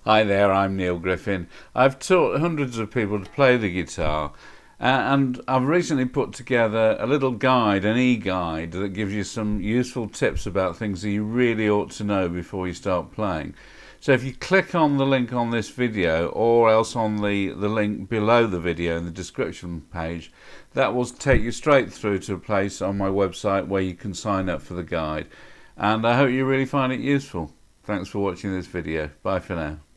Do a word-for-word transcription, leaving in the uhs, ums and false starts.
Hi there, I'm Neil Griffin. I've taught hundreds of people to play the guitar, uh, and I've recently put together a little guide, an e-guide, that gives you some useful tips about things that you really ought to know before you start playing. So if you click on the link on this video, or else on the, the link below the video in the description page, that will take you straight through to a place on my website where you can sign up for the guide. And I hope you really find it useful. Thanks for watching this video. Bye for now.